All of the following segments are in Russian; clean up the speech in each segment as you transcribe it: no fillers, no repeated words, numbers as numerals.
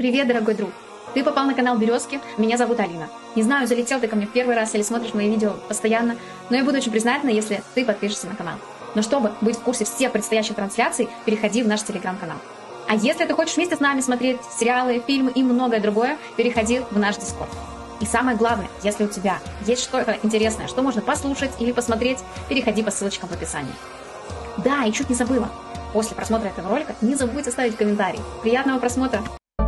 Привет, дорогой друг! Ты попал на канал Березки, меня зовут Алина. Не знаю, залетел ты ко мне в первый раз или смотришь мои видео постоянно, но я буду очень признательна, если ты подпишешься на канал. Но чтобы быть в курсе всех предстоящих трансляций, переходи в наш телеграм-канал. А если ты хочешь вместе с нами смотреть сериалы, фильмы и многое другое, переходи в наш Дискорд. И самое главное, если у тебя есть что-то интересное, что можно послушать или посмотреть, переходи по ссылочкам в описании. Да, и чуть не забыла. После просмотра этого ролика не забудь оставить комментарий. Приятного просмотра!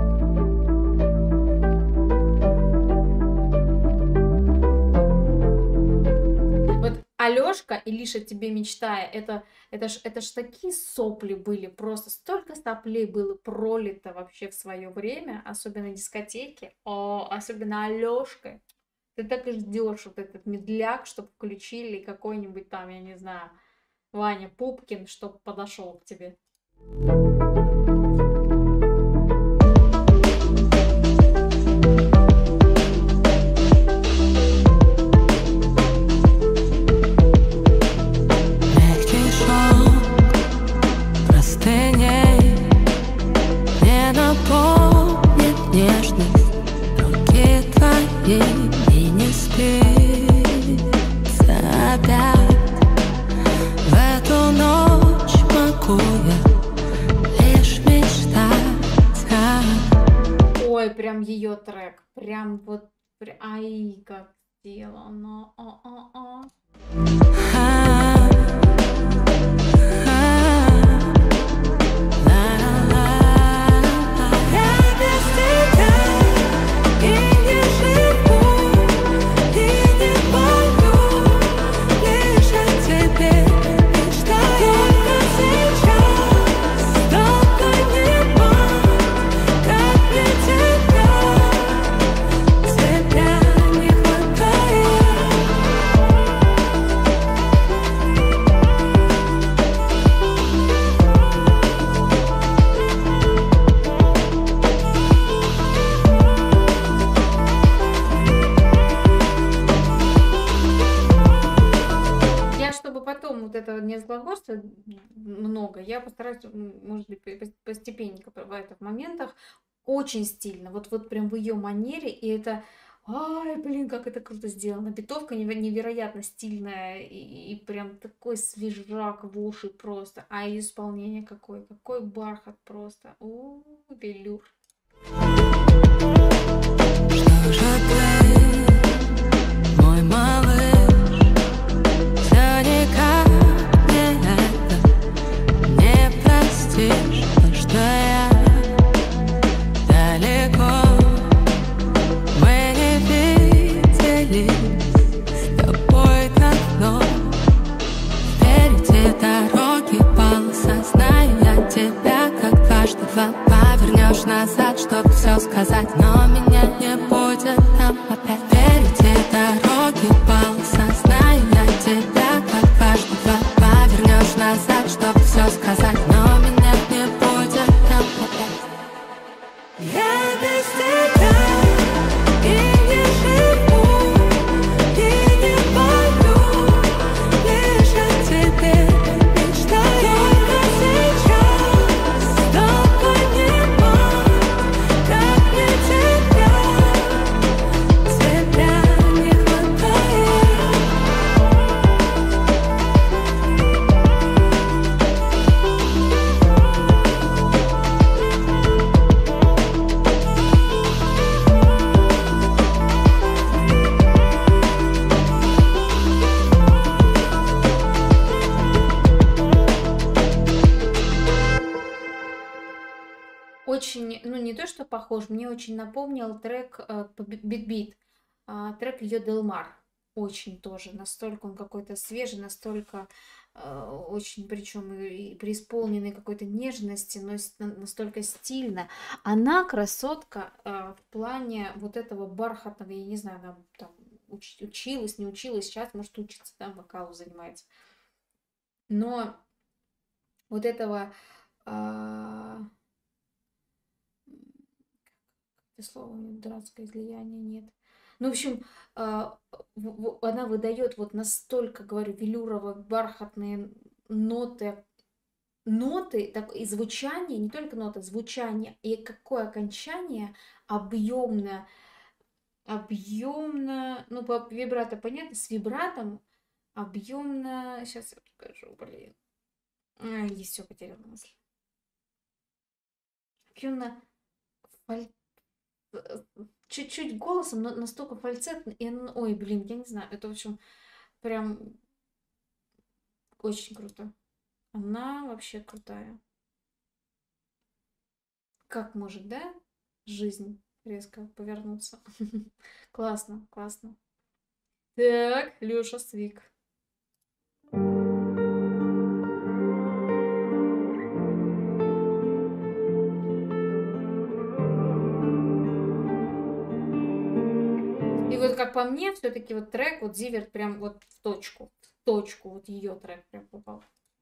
Алёшка и Лиша тебе мечтая, это ж такие сопли были, просто столько соплей было пролито вообще в свое время, особенно дискотеки, особенно Алёшка. Ты так и ждешь вот этот медляк, чтобы включили какой-нибудь там, я не знаю, Ваня Пупкин, чтобы подошел к тебе. И не спится опять. В эту ночь могу я лишь мечтать. Ой, прям ее трек, прям вот, ай, как сделано. Потом вот этого не разглагольства много, я постараюсь, может быть, постепенненько в этих моментах. Очень стильно, вот прям в ее манере, и это, ай, блин, как это круто сделано. Битовка невероятно стильная, и прям такой свежак в уши просто, а исполнение какой бархат просто, велюр. Что же ты, мой малыш? Что я далеко, мы не виделись с тобой давно. Впереди дороги, полоса, знаю я тебя как дважды два. Повернешь назад, чтобы все сказать, но меня не будет там опять. Впереди дороги, полоса, знаю я тебя как дважды два. Повернешь назад, чтобы все сказать, но меня не будет там опять. Я без тебя и не живу, и не пою, лишь о тебе мечтаю. Только сейчас с тобой нема, как мне тебя не хватает. Очень, ну не то что похож, мне очень напомнил трек Бит Бит, трек Ее Делмар. Очень тоже, настолько он какой-то свежий, настолько очень, причем и преисполненный какой-то нежности, но настолько стильно. Она красотка в плане вот этого бархатного, я не знаю, она там училась, не училась, сейчас, может, учится, да, вокалу занимается. Но вот этого... это слово у меня дурацкое, излияние нет. Ну, в общем, она выдает вот настолько, говорю, велюрово-бархатные ноты ноты, так, и звучание, не только ноты, звучание, и какое окончание объемное, объемно, ну, по вибрато понятно, с вибратом объемно, сейчас я покажу, блин. Есть все, потеряла мысль. Объемно, чуть-чуть голосом, но настолько фальцетно, и ой, блин, я не знаю, это, в общем, прям очень круто. Она вообще крутая. Как может, да, жизнь резко повернуться? Классно, классно. Так, Лёша Свик. И вот как по мне, все-таки вот трек, вот Зиверт прям вот в точку, вот ее трек прям попал.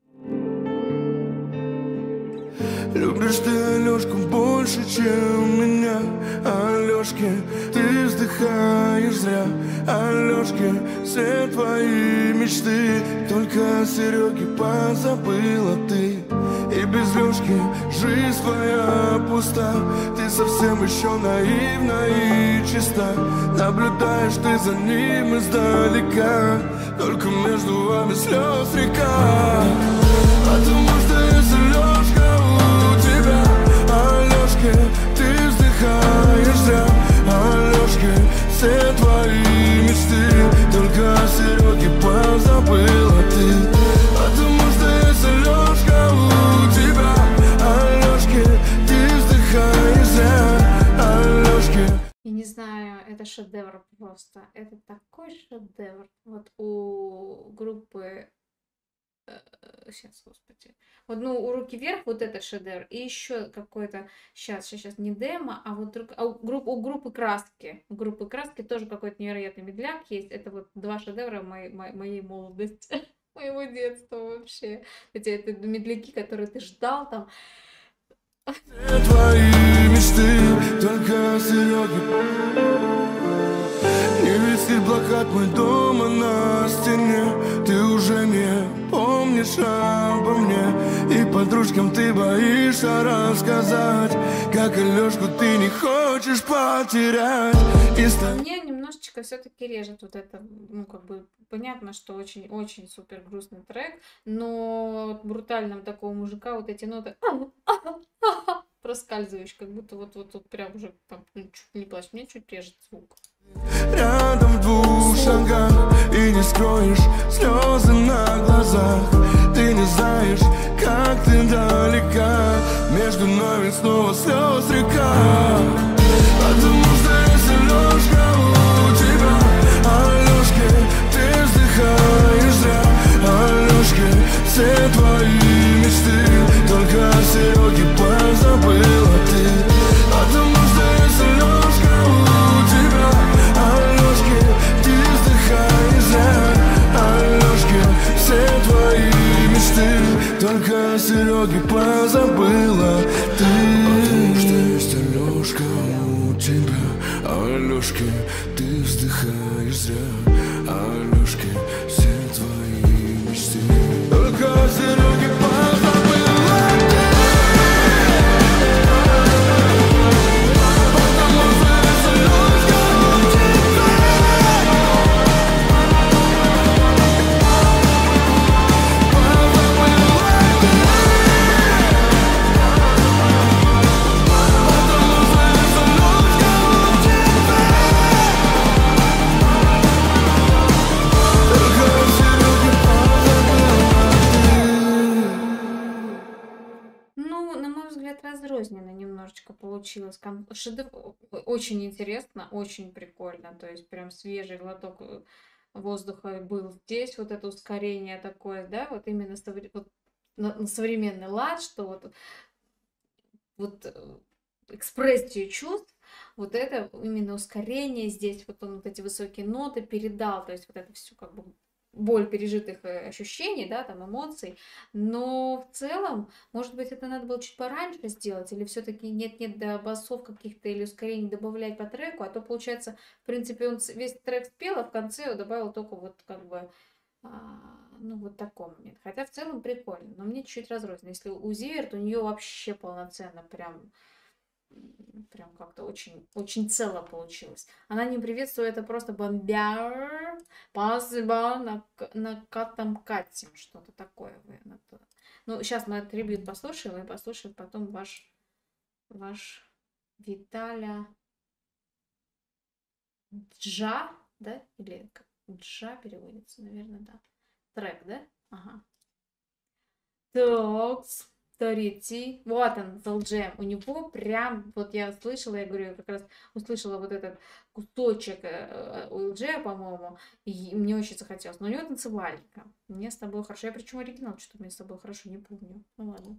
Любишь ты Алёшку больше, чем меня, Алёшке, ты вздыхаешь зря, Алёшке, все твои мечты, только о Серёге позабыла ты. И без Лёшки жизнь твоя пуста, ты совсем еще наивна и чиста. Наблюдаешь ты за ним издалека, только между вами слез река. Потому что если Лёшка у тебя, Алёшке, ты вздыхаешь зря, Алёшке, все твои мечты, только о Серёге позабыла ты. Потому что если Лёшка у тебя, Алёшке, ты вздыхаешь зря, Алёшке. Я не знаю, это шедевр просто. Это такой шедевр. Вот у группы... Сейчас, господи. Вот, ну, у «Руки вверх» вот этот шедевр. И еще какой-то... Сейчас, не демо, а вот у группы «Краски». У группы «Краски» тоже какой-то невероятный медляк есть. Это вот два шедевра моей молодости. Моего детства вообще. Это медляки, которые ты ждал там. Твои мечты, только о Серёге. Не висит плакат мой дома на стене, ты уже не помнишь обо мне, и подружкам ты боишься рассказать, как Алёшку ты не хочешь потерять. Мне немножечко все-таки режет вот это, ну, как бы, понятно, что очень-очень супер грустный трек, но брутального такого мужика вот эти ноты проскальзываешь, как будто вот прям уже там, ну, чуть не плачь, мне чуть режет звук. Рядом в двух шагах, и не скроешь слезы на глазах. Ты не знаешь, как ты далека, между нами снова слез река. Потому что если Лёшка у тебя, Алёшке, ты вздыхаешь зря, Алёшке, все твои мечты, только о Серёге позабыла ты. Потому что если Лёшка у тебя, Алёшке, ты вздыхаешь зря, Алёшке, все твои мечты, только о Серёге позабыла ты. Потому что есть Алёшка у тебя, Алёшке, ты вздыхаешь зря, Алёшке, все твои мечты, только о Серёге позабыла ты. Потому что есть Алёшка у тебя. Ну, на мой взгляд, разрозненно немножечко получилось. Шедевр очень интересно, очень прикольно. То есть прям свежий глоток воздуха был здесь. Вот это ускорение такое, да, вот именно вот на современный лад, что вот экспрессию чувств, вот это именно ускорение здесь, вот он вот эти высокие ноты передал, то есть вот это все как бы боль пережитых ощущений, да, там эмоций, но в целом, может быть, это надо было чуть пораньше сделать, или все-таки нет до басов каких-то или ускорений добавлять по треку, а то получается, в принципе, он весь трек спел, а в конце добавил только вот как бы ну, вот такой момент. Хотя в целом прикольно, но мне чуть-чуть разрозненно. Если у Зиверт, у нее вообще полноценно прям как-то очень, очень цело получилось. Она не приветствует, это просто бомбяр, спасибо, накатом катим, что-то такое. Ну, сейчас мы трибют послушаем, и послушаем потом ваш Виталя Джа, да? Или как Джа переводится, наверное, да. Трек, да? Ага. Токс. Торити. Вот он, Залджем. У него прям, вот я слышала, я говорю, я как раз услышала вот этот кусочек у LG, по-моему, и мне очень захотелось. Но у него танцевальника. Мне с тобой хорошо. Я причем оригинал, что мне с тобой хорошо, не помню. Ну ладно.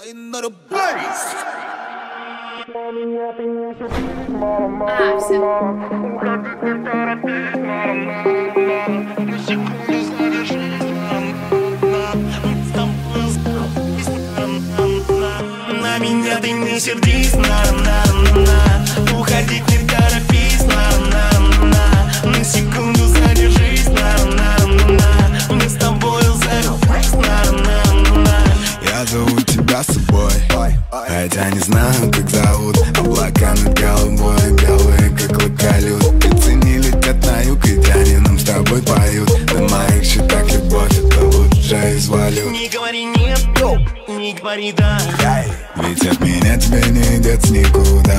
На меня ты не сердись, на-на-на. Уходить не торопись, на-на-на. На секунду задержись, на-на-на. Мы с тобой зарубись, на-на-на. Я зову тебя с собой, хотя не знаю, как зовут. Облака над головой белые, как локалют. И цени летят на юг, и тянем с тобой поют. На моих счетах любовь, это лучше из валют. Не говори нет, не говори да. Ведь от меня тебе не деться никуда.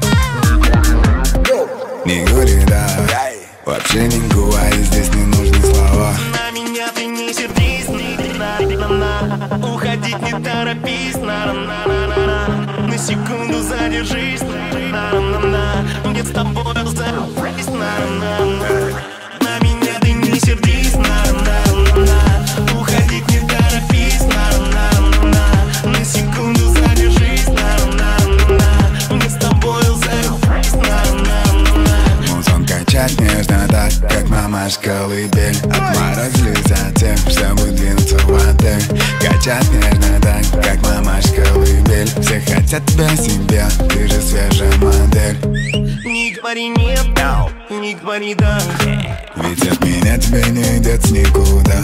Не говори да, вообще не говори, здесь не нужны слова. На меня ты не сердись, на-на-на. Уходить не торопись, на-на-на-на. На секунду задержись, на-на-на. Мне с тобой зарубись, на-на-на. На меня ты не сердись, на-на-на. Уходить не торопись, на-на-на. На секунду задержись, на-на-на. Мне с тобой зарубись, на-на-на. Музон качать нежно так, как мамаш колыбель. Отморозились от тех, чтобы двинуться в отель. Качать нежно так, как мамаш колыбель. Все хотят тебя себе, ты же свежая модель. Не говори нет, не говори да. Ведь от меня тебе не деться никуда.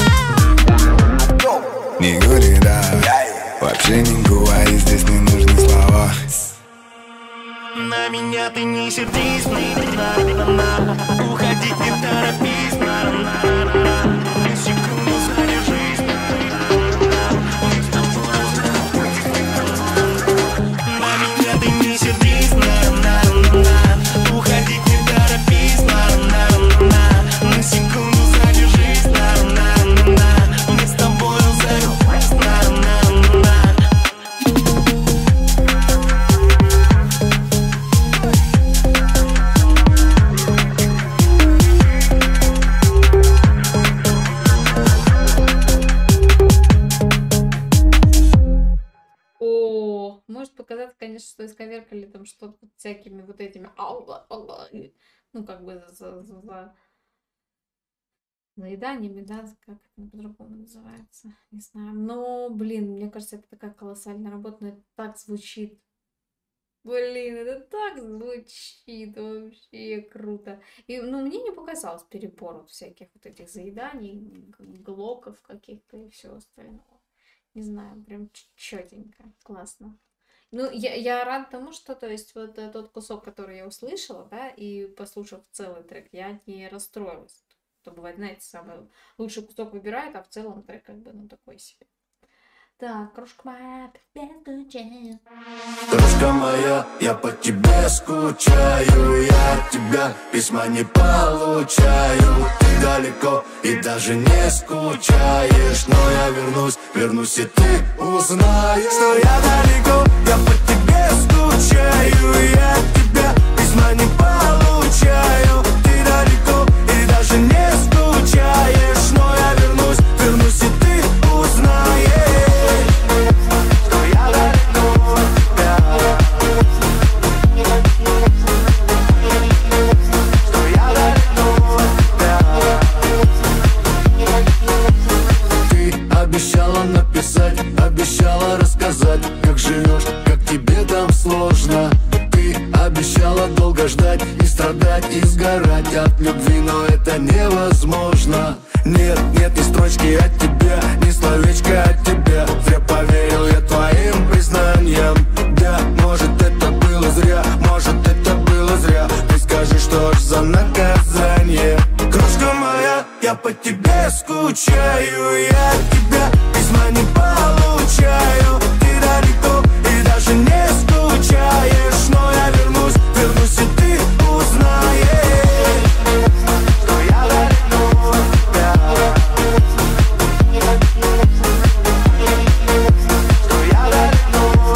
Не говори да, вообще не говори, здесь не нужны слова. На меня ты не сердись, на-на-на. Уходить не торопись, на-на-на. На секунду задержись, на меня ты не сердись, на-на-на. Уходить не торопись, на-на-на. На секунду задержись, на-на-на. Мы с тобой зарубись, на-на-на. Может показаться, конечно, что исковеркали там что-то всякими вот этими, ну, как бы за заеданиями, да, как это по-другому называется, не знаю. Но, блин, мне кажется, это такая колоссальная работа, но это так звучит. Блин, это так звучит, вообще круто. И, ну, мне не показалось перебор вот всяких вот этих заеданий, глоков каких-то и всего остального. Не знаю, прям четенько, классно. Ну, я рад тому, что, то есть, вот тот кусок, который я услышала, да, и послушав целый трек, я не расстроилась. То бывает, знаете, самый лучший кусок выбирают, а в целом трек как бы, ну, такой себе. Так, кружка моя, скучаю. Кружка моя, я по тебе скучаю. Я от тебя письма не получаю. Ты далеко и даже не скучаешь. Но я вернусь и ты узнаешь, что я далеко, я по тебе скучаю. Я от тебя письма не получаю. Ты далеко и даже не скучаешь. Но я вернусь и ты узнаешь. Обещала написать, обещала рассказать, как живешь, как тебе там сложно. Ты обещала долго ждать и страдать, и сгорать от любви, но это невозможно. Нет, нет ни строчки от тебя, ни словечка от тебя. Зря поверил я твоим признаниям. Да, может это было зря, может это было зря. Ты скажи, что ж за наказание. Крошка моя, я по тебе скучаю. Я от тебя письма не получаю. Ты далеко и даже не скучаешь. Но я вернусь, вернусь, и ты узнаешь, что я верну тебя, что я верну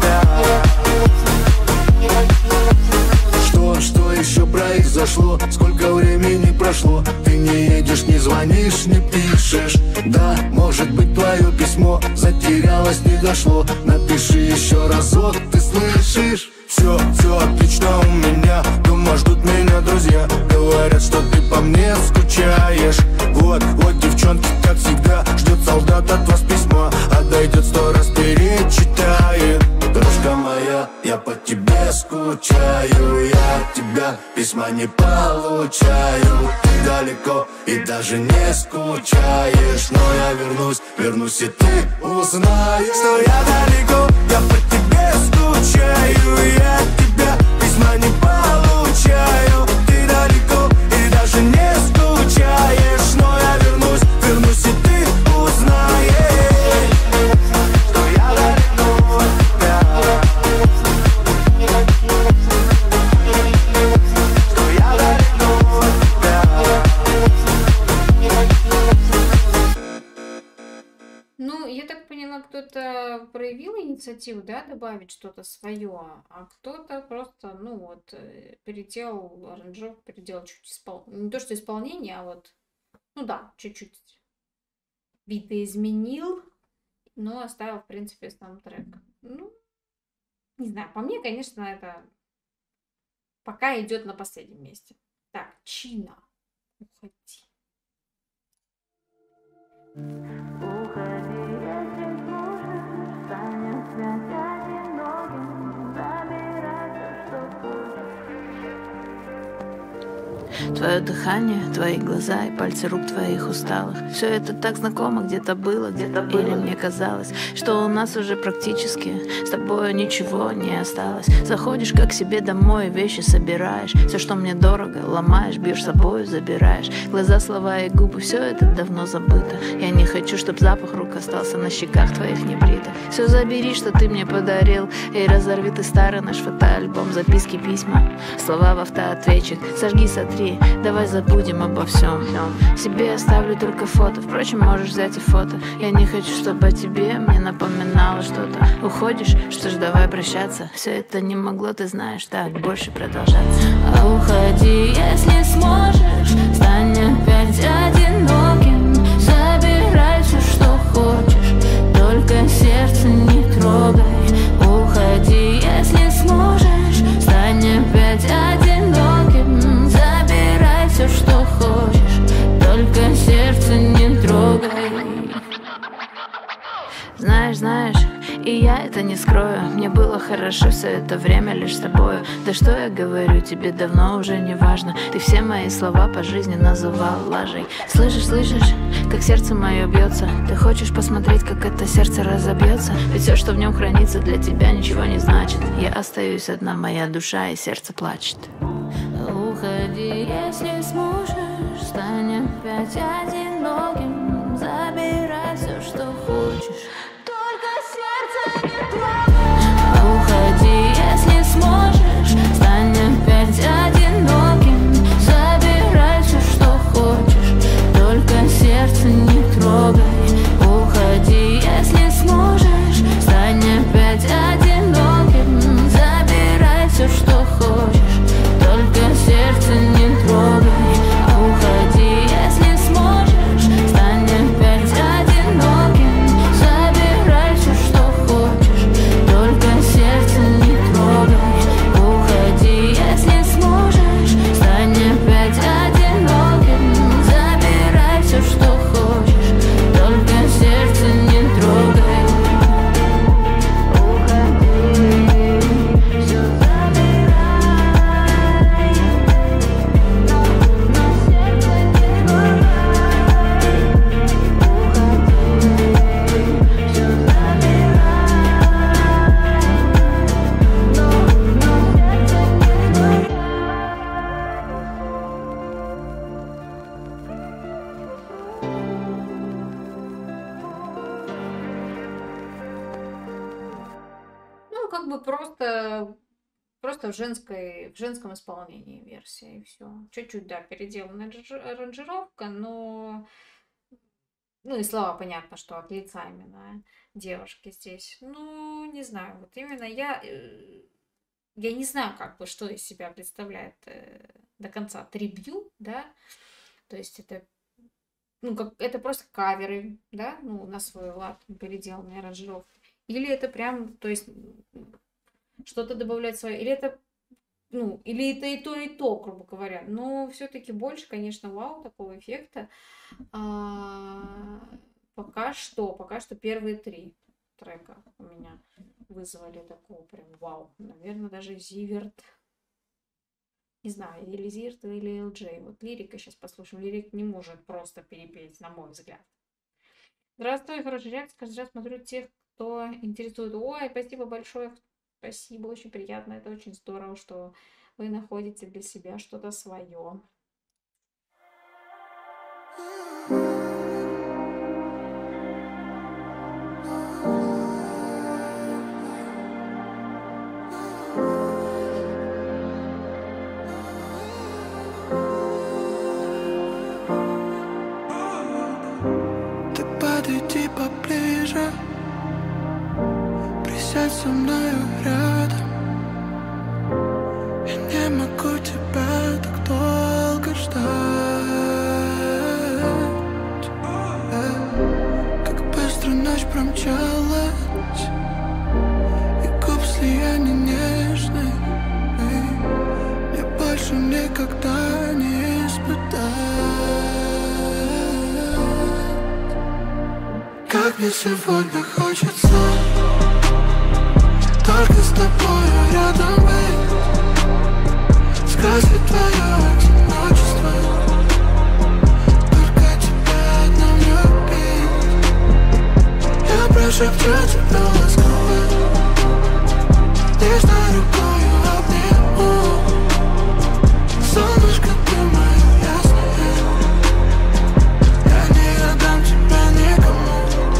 тебя. Что еще произошло? Сколько времени прошло? Ты не едешь, не звонишь, не пишешь. Да, может быть твое письмо затерялось, не дошло. Напиши еще разок, ты слышишь? Все отлично у меня, дома ждут меня друзья. Говорят, что ты по мне скучаешь. Вот девчонки, как всегда, ждет солдат от вас письма. А дойдет 100 раз перечитает. Дружка моя, я по тебе скучаю. Я от тебя письма не получаю. Ты далеко и даже не скучаешь. Но я вернусь, и ты узнаешь, что я далеко, я по тебе скучаю. Я от тебя письма не получаю. Ты далеко и даже не скучаешь. Но я вернусь, и ты узнаешь, что я верну тебя, что я верну тебя. Ну, я так поняла, кто-то проявил инициативу, да, добавить что-то свое, а кто-то просто, ну вот, переделал аранжировку, переделал чуть не то что исполнение, а вот, ну да, чуть-чуть биты изменил, но оставил, в принципе, сам трек. Ну, не знаю, по мне, конечно, это пока идет на последнем месте. Так, Чина, уходи. Твое дыхание, твои глаза и пальцы рук твоих усталых. Все это так знакомо, где-то было. Или мне казалось, что у нас уже практически с тобой ничего не осталось. Заходишь как к себе домой, вещи собираешь. Все, что мне дорого, ломаешь, бьешь с собой, забираешь. Глаза, слова и губы, все это давно забыто. Я не хочу, чтоб запах рук остался на щеках твоих небритых. Все забери, что ты мне подарил, и разорви ты старый наш фотоальбом, записки, письма, слова в автоответчик. Сожги, сотри, давай забудем обо всем. Себе оставлю только фото, впрочем, можешь взять и фото. Я не хочу, чтобы о тебе мне напоминало что-то. Уходишь, что ж, давай прощаться. Все это не могло, ты знаешь, так больше продолжаться. А уходи, если сможешь, стань опять одиноким. Забирай все, что хочешь, только сердце не трогай. Уходи, если сможешь, стань опять одиноким. Забирай все, что хочешь, только сердце не трогай. Знаешь, и я это не скрою. Мне было хорошо все это время лишь с тобою. Да что я говорю, тебе давно уже не важно. Ты все мои слова по жизни называл лажей. Слышишь, как сердце мое бьется. Ты хочешь посмотреть, как это сердце разобьется? Ведь все, что в нем хранится, для тебя ничего не значит. Я остаюсь одна, моя душа и сердце плачет. Уходи, если сможешь, стань опять одиноким. Забирай все, что хочешь, только сердце не трогай. Уходи, если сможешь, стань опять одиноким. Забирай все, что хочешь, только сердце не трогай. Уходи, если сможешь, стань опять одиноким. Забирай все, что хочешь, только сердце не трогай. Уходи, если сможешь, стань опять одиноким. Забирай просто в женском исполнении версия, и все. Чуть-чуть, да, переделанная аранжировка, но... Ну, и слова, понятно, что от лица именно девушки здесь. Ну, не знаю, вот именно я не знаю, как бы, что из себя представляет до конца трибью, да, то есть это, ну, как, это просто каверы, да, ну, на свой лад переделанные аранжировки, или это прям, то есть что-то добавлять свое, или это, ну, или это и то, грубо говоря, но все-таки больше, конечно, вау, такого эффекта. Пока что первые 3 трека у меня вызвали такого прям вау. Наверное, даже Зиверт. Не знаю, или Зиверт, или LJ. Вот лирика сейчас послушаем. Лирик не может просто перепеть, на мой взгляд. Здравствуй, хорошая реакция. Каждый раз смотрю тех, кто интересует. Ой, спасибо большое. Спасибо, очень приятно. Это очень здорово, что вы находите для себя что-то свое. Подойди поближе, присядь со мною рядом. Я не могу тебя так долго ждать. Как быстро ночь промчалась, и губ слияние нежный мне больше никогда не испытать. Как мне сегодня хочется только с тобою рядом быть, скрасить твое одиночество, только тебя одну любить. Я прошепчу тебя ласково, нежной рукою обниму. Солнышко, ты моё ясное, я не отдам тебя никому.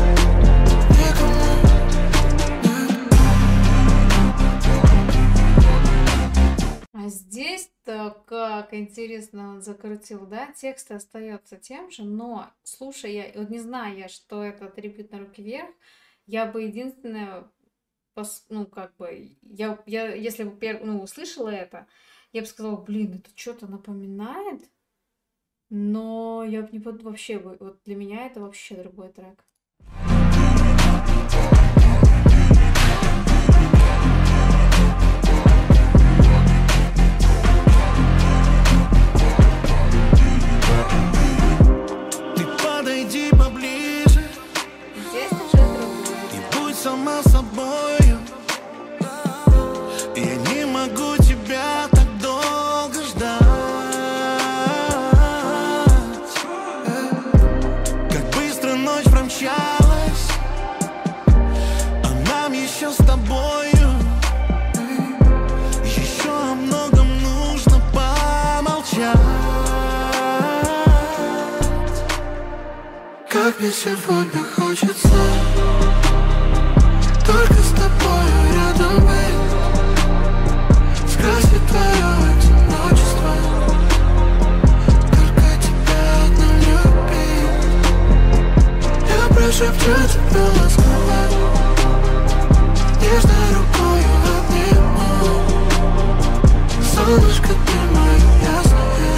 А здесь-то как интересно он закрутил, да? Текст остается тем же, но слушая, вот не зная, что это трибют на руки вверх, я бы единственное, ну как бы, я если бы услышала это, я бы сказала, блин, это что-то напоминает, но я бы не вообще, вот для меня это вообще другой трек. Сама собою, я не могу тебя так долго ждать. Как быстро ночь промчалась, а нам еще с тобою еще о многом нужно помолчать. Как мне сегодня хочется только с тобою рядом быть, скрасить твое одиночество, только тебя одну любить. Я прошепчу тебе ласково, нежной рукою обниму. Солнышко, ты моё ясное,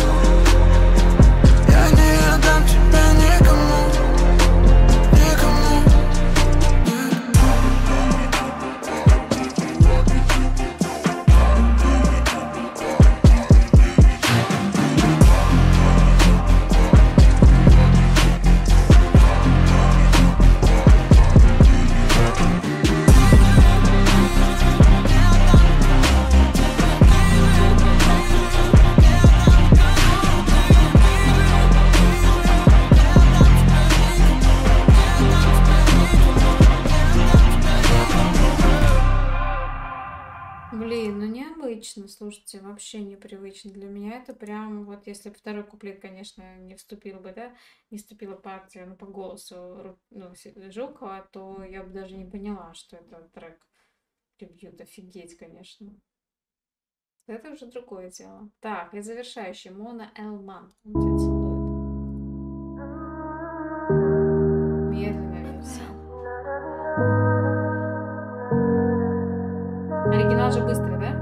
я не отдам тебя никому. Блин, ну необычно, слушайте, вообще непривычно для меня. Это прям, вот если бы второй куплет, конечно, не вступил бы, да, не вступила партия, ну, по голосу, ну, Жукова, то я бы даже не поняла, что это трек прибьют, офигеть, конечно. Это уже другое дело. Так, и завершающий. Мона Элман. Он тебя целует. Медленная версия. Оригинал же быстрый, да?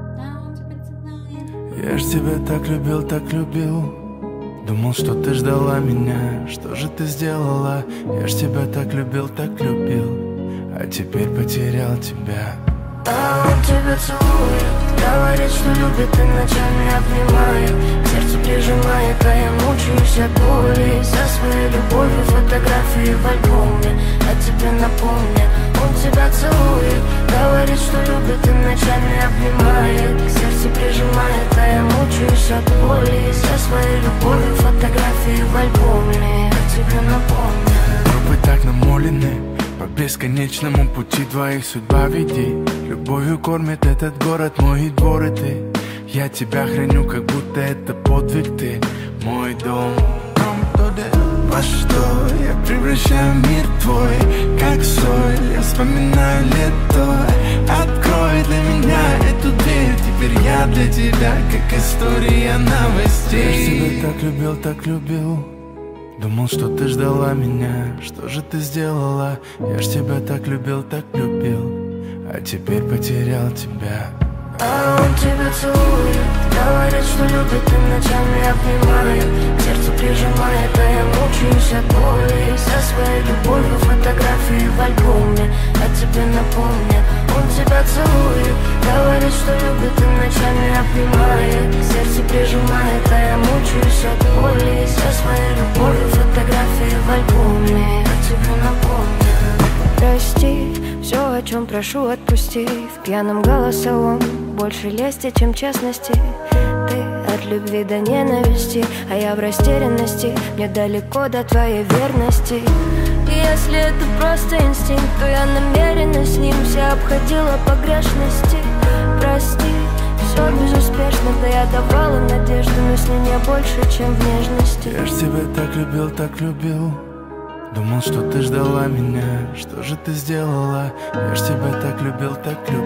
Я ж тебя так любил. Думал, что ты ждала меня. Что же ты сделала? Я ж тебя так любил. А теперь потерял тебя. А он тебя целует, говорит, что любит и ночами обнимает, к сердцу прижимает, а я мучаюсь от боли. За своей любовью фотографии в альбоме, а тебе напомню, он тебя целует, говорит, что любит и ночами обнимает, к сердцу прижимает, а я мучаюсь от боли. За своей любовью фотографии в альбоме, а тебе напомню. Трупы так намолены, по бесконечному пути двоих судьба веди. Любовью кормит этот город, мой двор и ты. Я тебя храню, как будто это подвиг, ты мой дом. Во что я превращаю мир твой, как соль, я вспоминаю лето. Открой для меня эту дверь, теперь я для тебя, как история новостей. Я тебя так любил. Думал, что ты ждала меня. Что же ты сделала? Я ж тебя так любил, а теперь потерял тебя. А он тебя целует, говорит, что любит и ночами обнимает, к сердцу прижимает, а я мучаюсь от боли. За своей любовью фотографии в альбоме, а тебе напомню, он тебя целует, говорит, что любит и ночами обнимает, к сердцу прижимает, а я мучаюсь от боли. За своей любовью фотографии в альбоме, а тебе напомню. Прости, все, о чем прошу, отпусти. В пьяном голосовом больше лести, чем честности. Ты от любви до ненависти, а я в растерянности. Мне далеко до твоей верности. И если это просто инстинкт, то я намеренно с ним вся обходила погрешности. Прости, все безуспешно, да я давала надежду, но с ней не больше, чем в нежности. Я ж тебя так любил. Думал, что ты ждала меня. Что же ты сделала? Я ж тебя так любил,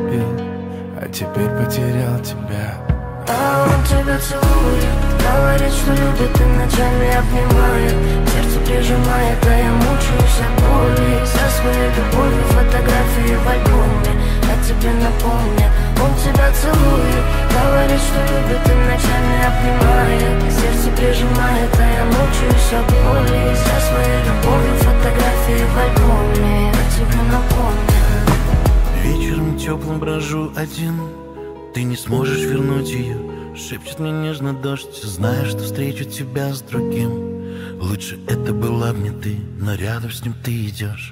а теперь потерял тебя. А он тебя целует, говорит, что любит и ночами обнимает, к сердцу прижимает, а я мучаюсь от боли. За своей любовью фотографии в альбоме, а тебе напомню, он тебя целует, говорит, что любит и ночами обнимает, к сердцу прижимает, а я мучаюсь от боли. За своей любовью фотографии в альбоме, а тебе напомню. Вечером теплым брожу один, ты не сможешь вернуть ее. Шепчет мне нежно дождь, зная, что встречу тебя с другим. Лучше это была б не ты, но рядом с ним ты идешь.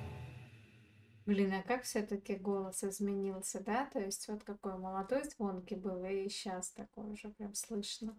Блин, а как все-таки голос изменился, да? То есть вот какой молодой звонкий был, и сейчас такой уже прям слышно.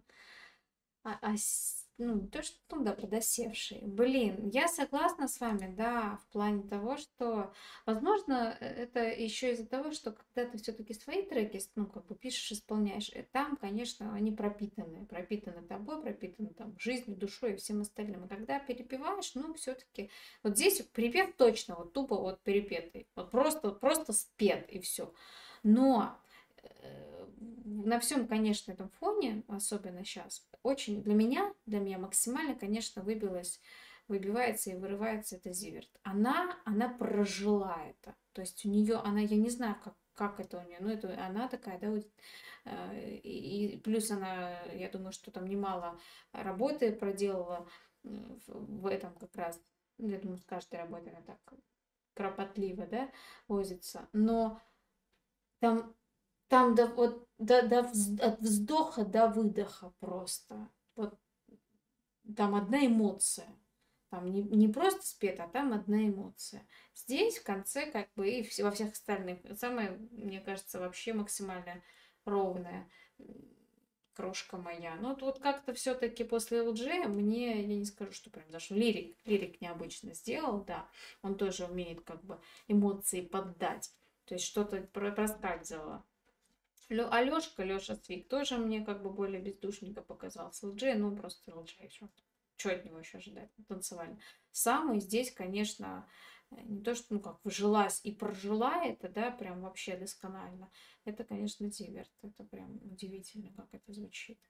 Ну, то, что, ну, да, подосевший. Блин, я согласна с вами, да, в плане того, что, возможно, это еще из-за того, что когда ты все-таки свои треки, ну, как бы пишешь, исполняешь, там, конечно, они пропитаны тобой, пропитаны там жизнью, душой и всем остальным. И когда перепеваешь, ну, все-таки, вот здесь припев точно, вот тупо вот перепетый, вот просто спет и все. Но на всем, конечно, этом фоне, особенно сейчас, очень для меня максимально, конечно, выбивается и вырывается это Зиверт. Она прожила это. То есть у нее, я не знаю, как это у нее, но это она такая, да, вот, и плюс она, я думаю, что там немало работы проделала в этом как раз. Я думаю, с каждой работой она так кропотливо, да, возится. Но там от вздоха до выдоха просто. Вот там одна эмоция. Там не просто спета, а там одна эмоция. Здесь в конце как бы и во всех остальных. Самое, мне кажется, вообще максимально ровная крошка моя. Но вот как-то все-таки после LG мне, я не скажу, что прям даже лирик необычно сделал, да. Он тоже умеет как бы эмоции поддать. То есть что-то проскальзывало. Лёша Свик тоже мне как бы более бездушненько показался. LG, ну просто LG еще. что от него еще ожидать танцевально? Самый здесь, конечно, не то, что, ну, как вжилась и прожила это, да, прям вообще досконально. Это, конечно, Зиверт. Это прям удивительно, как это звучит.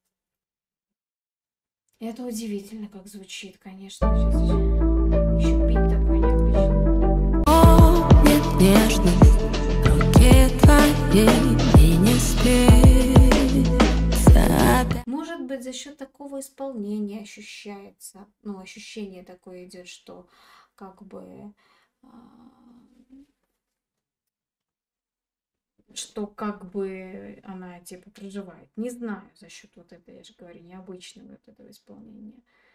Это удивительно, как звучит, конечно. Сейчас еще пить такой необычный. Помнит нежность руки твоей и не спится. Может быть, за счет такого исполнения ощущается, ну, ощущение такое идет, что как бы она типа проживает. Не знаю, за счет вот этого, я же говорю, необычного вот этого исполнения.